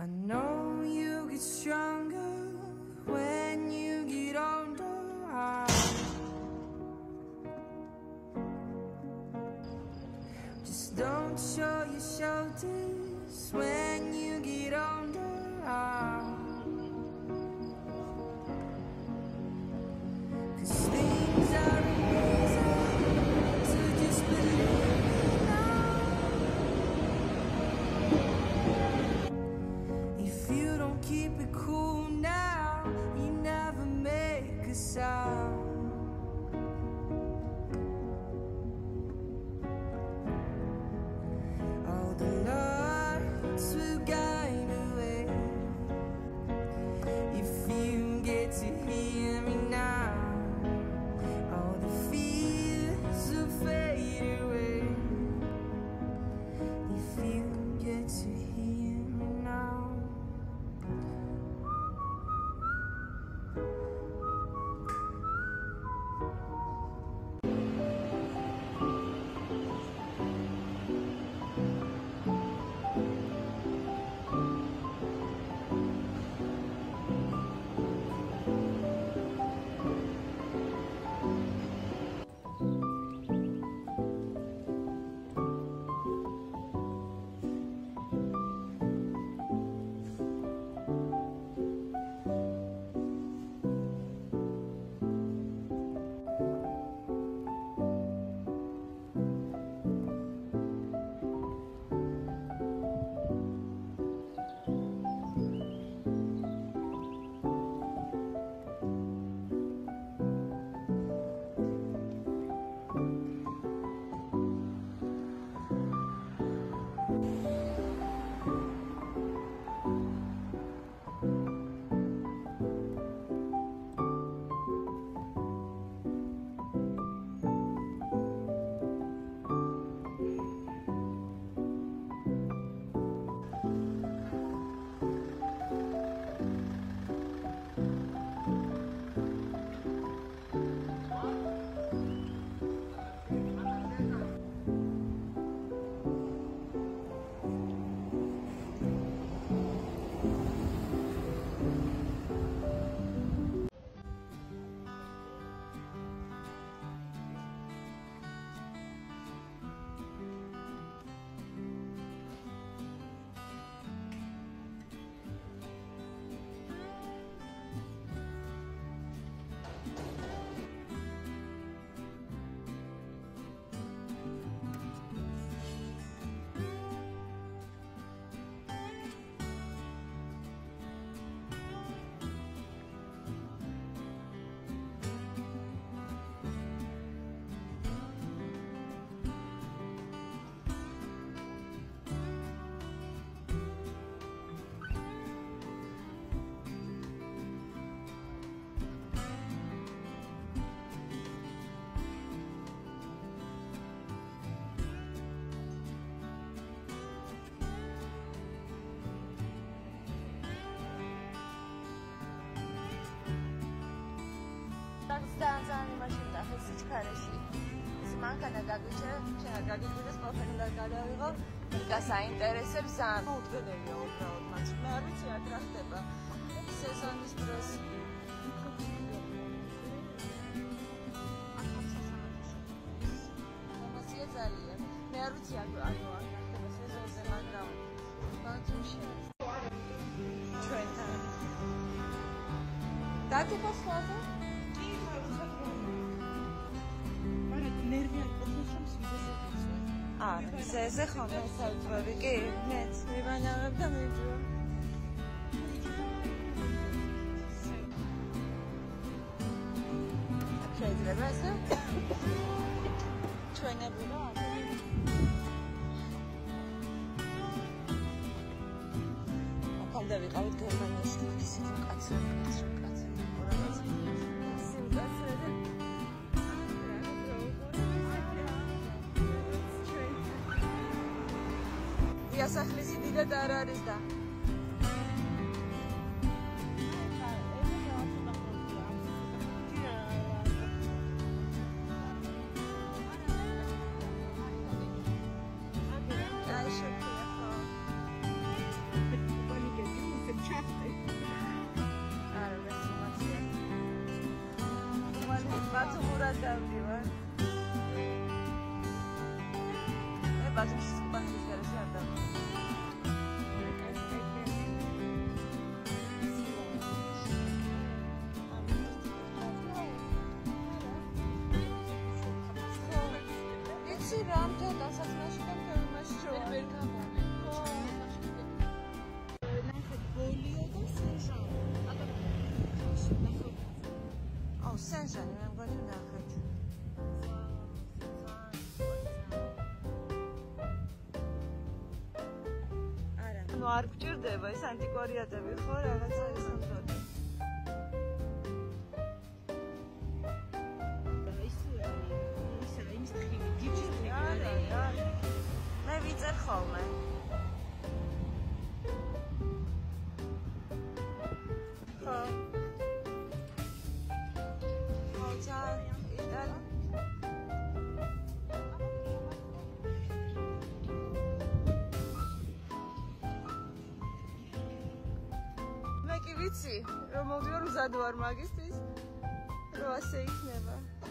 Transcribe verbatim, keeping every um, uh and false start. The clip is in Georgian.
I know you get stronger when you get older. Just don't show your shoulders when you get older. Cause things are easy, so just believe me now. If you don't keep it cool now, you never make a sound. All the lights will guide away. If you get to hear me now, all the fears will fade away. If you get to hear me now. Ստանձանի մաշինը հսիչ քարեշի։ Սման կանագագուչը չհագագուչը սպոֆելը գալավիղո կասա ինտերեսը բսան։ Ուտվելերի օպրաոտ մաչ։ Մերուց յատրախտեպը։ Սեզոնից պրոս։ Համասիե ձալի է։ Մերուց յագու ակրախտեպը սեզոն զեմագրամ։ Բանցուշի։ Չոյնտա։ Դատի պասխազը։ Ա, զեզե խամես այդվարի կե մեծ հիվանարը դա մեջու Չեդրե բասը Չոյնե բուլա Ակալ դավի ყավիտ գերմանիստի կիսի կացը կացը կացը Я сахлиси дида дараризда. Ay, şükür. არ დავდივარ. მე ბაზარში სპასის გარშე არ დავდივარ. Სენჟანი მე მგონი ვნახეთ. არა, ნუ არ გვჭირდება ეს ანტიკვარიატები ხო რაღაცა ის ამბობ. მე ვიწერ ხოლმე. ხო. მე კი ვიცი რომ მოვდივარ მზად ვარ მაგისტრის რომ ასე იქნება.